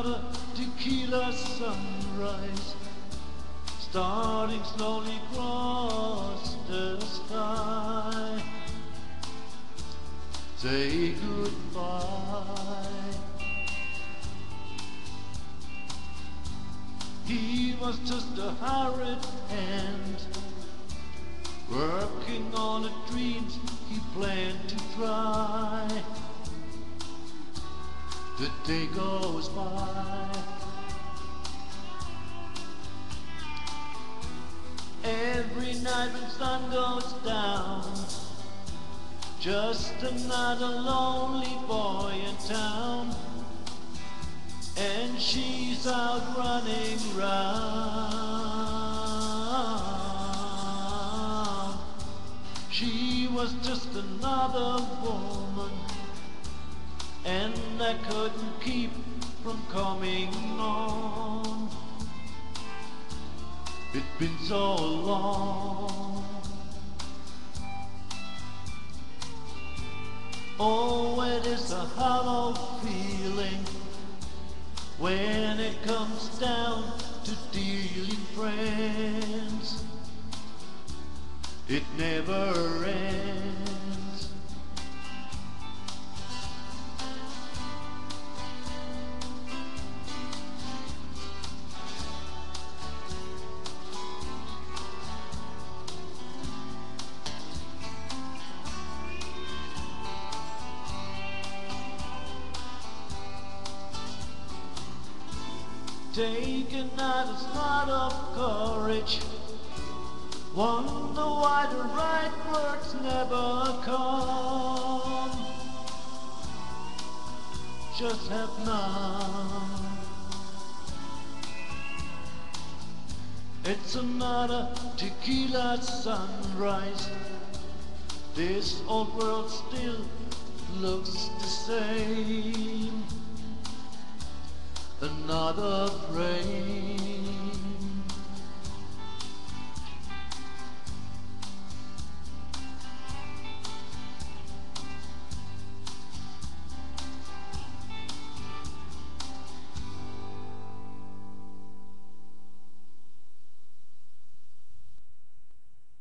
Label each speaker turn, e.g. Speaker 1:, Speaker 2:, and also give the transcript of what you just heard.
Speaker 1: another tequila sunrise, starting slowly across the sky. Say goodbye. He was just a hired hand, working on the dreams he planned to try. The day goes by, every night when sun goes down, just another lonely boy in town, and she's out running round. She was just another woman, and I couldn't keep from coming on. It's been so long. Oh, it is a hollow feeling when it comes down to dealing friends. It never ends. Take another shot of courage, wonder why the right words never come. Just have none. It's another tequila sunrise, this old world still looks the same. Another frame.